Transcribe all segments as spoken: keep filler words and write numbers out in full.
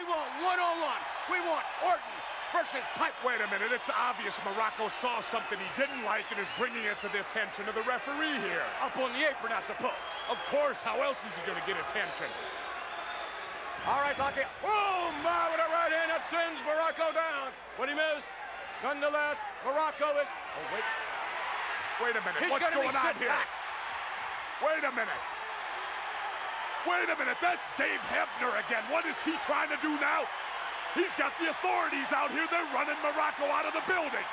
We want one-on-one. We want Orton versus Piper. Wait a minute, it's obvious Morocco saw something he didn't like and is bringing it to the attention of the referee here. Up on the apron, I suppose. Of course, how else is he gonna get attention? All right, Lucky. Oh, my, with a right hand that sends Morocco down. But he missed. Nonetheless, Morocco is... Oh, wait. Wait a minute, He's what's going on here? Back. Wait a minute. Wait a minute, that's Dave Hebner again. What is he trying to do now? He's got the authorities out here. They're running Morocco out of the building.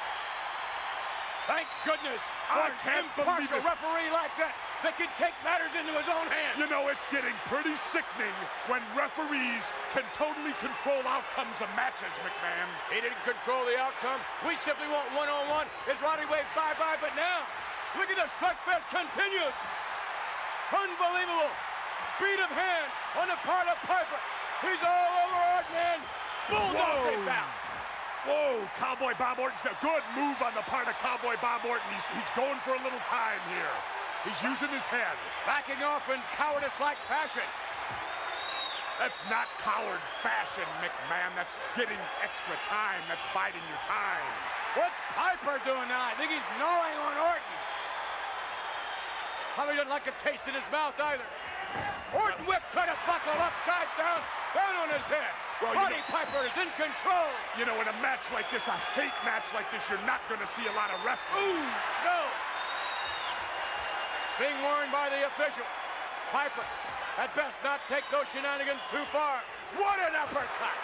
Thank goodness. I can't believe it. A referee like that that can take matters into his own hands. You know, it's getting pretty sickening when referees can totally control outcomes of matches, McMahon. He didn't control the outcome. We simply want one-on-one. Is Roddy waved bye-bye, but now, look at the slug fest continues. Unbelievable. Speed of hand on the part of Piper. He's all over Orton and bulldog tape out. Whoa, Cowboy Bob Orton's got a good move on the part of Cowboy Bob Orton. He's, he's going for a little time here. He's using his head. Backing off in cowardice-like fashion. That's not coward fashion, McMahon. That's getting extra time. That's biding your time. What's Piper doing now? I think he's gnawing on Orton. Probably doesn't like a taste in his mouth either. Orton whipped to the buckle upside down, down on his head. Well, Roddy you know, Piper is in control. You know, in a match like this, a hate match like this, you're not going to see a lot of wrestling. Ooh, no. Being warned by the official. Piper, at best, not take those shenanigans too far. What an uppercut.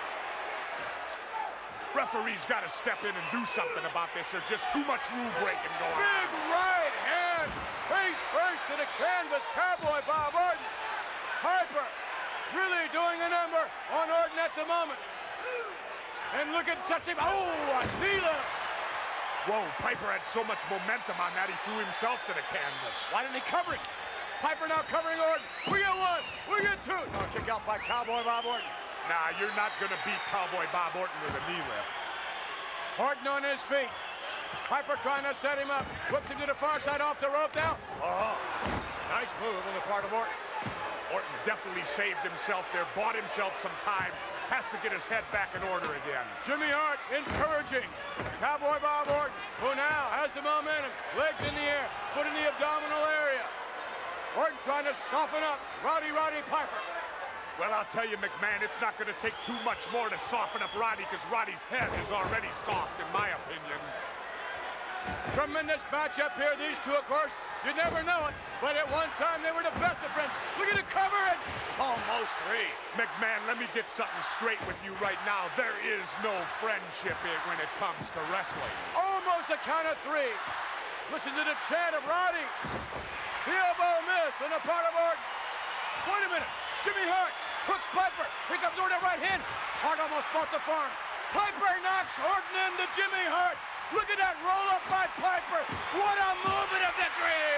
Referee's got to step in and do something about this. There's just too much rule breaking going on. Big right hand, face first to the canvas, Cowboy Bob Orton. Piper really doing a number on Orton at the moment. And look at such a, oh, a knee lift. Whoa, Piper had so much momentum on that, he threw himself to the canvas. Why didn't he cover it? Piper now covering Orton. We get one, we get two. No, kick out by Cowboy Bob Orton. Nah, you're not gonna beat Cowboy Bob Orton with a knee lift. Orton on his feet. Piper trying to set him up. Whips him to the far side off the rope now. Oh, nice move on the part of Orton. Orton definitely saved himself there, bought himself some time, has to get his head back in order again. Jimmy Hart encouraging Cowboy Bob Orton, who now has the momentum, legs in the air, foot in the abdominal area. Orton trying to soften up Rowdy Roddy Piper. Well, I'll tell you, McMahon, it's not going to take too much more to soften up Roddy, because Roddy's head is already soft, in my opinion. Tremendous matchup here, these two, of course. You never know it, but at one time they were the best of friends. Look at the cover and almost three. McMahon, let me get something straight with you right now. There is no friendship when it comes to wrestling. Almost a count of three. Listen to the chant of Roddy. The elbow miss on the part of Orton. Wait a minute. Jimmy Hart hooks Piper. Here comes Orton right hand. Hart almost bought the farm. Piper knocks Orton into Jimmy Hart. Look at that roll-up by Piper. What a move and a victory.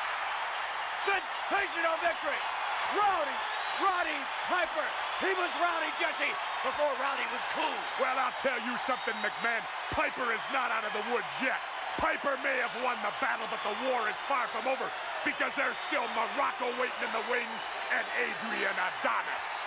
Sensational victory. Rowdy, Roddy Piper. He was Rowdy, Jesse, before Rowdy was cool. Well, I'll tell you something, McMahon. Piper is not out of the woods yet. Piper may have won the battle, but the war is far from over, because there's still Morocco waiting in the wings and Adrian Adonis.